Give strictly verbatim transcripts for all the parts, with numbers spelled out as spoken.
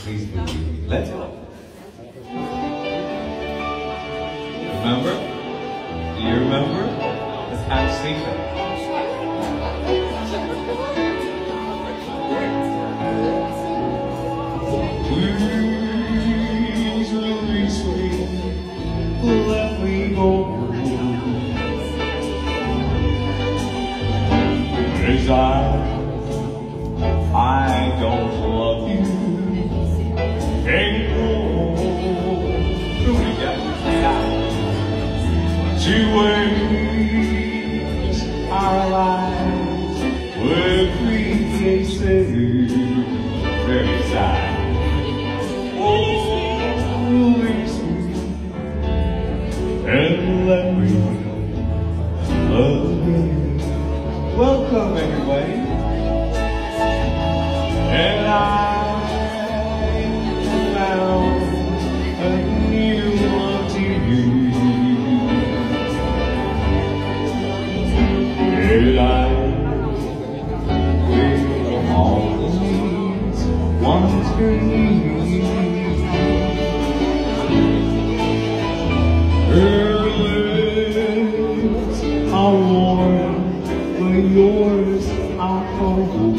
Please believe me. Let's go. Remember? Do you remember? Let's have a secret. Please release me. Let me go. Cause I I don't love you anymore. To waste our lives were created very sad. Oh, release me and let me love you. Welcome everybody. And I found a new one to you. And I will always want to leave. Her lips are warm, but yours are cold.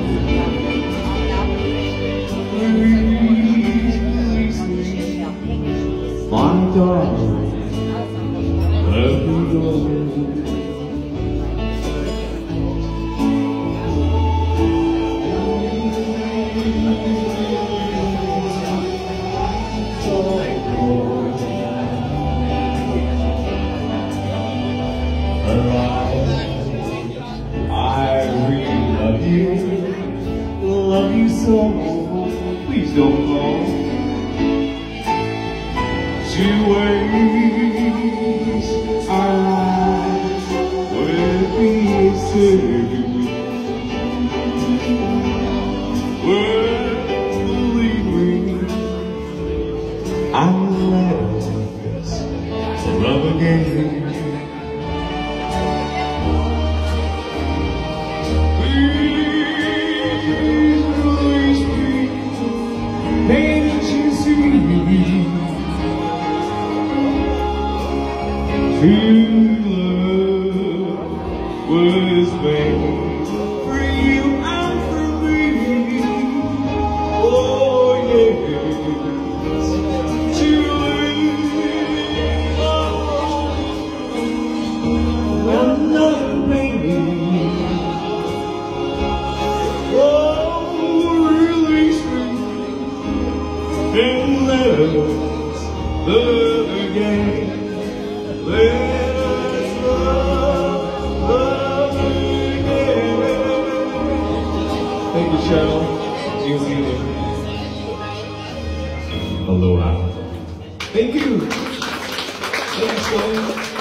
My darling, let me go. I really love you, love you so. Please don't go. To waste our lives would be silly. Well, believe me, I'm let's love again. Please release me, can't you see? True love was made for you and for me. Oh yes, to live another baby. Oh, release me and let us love again. Let us love, love again. Thank you, Sheryl. See you later. Aloha. Thank you. Thank you, Sheryl.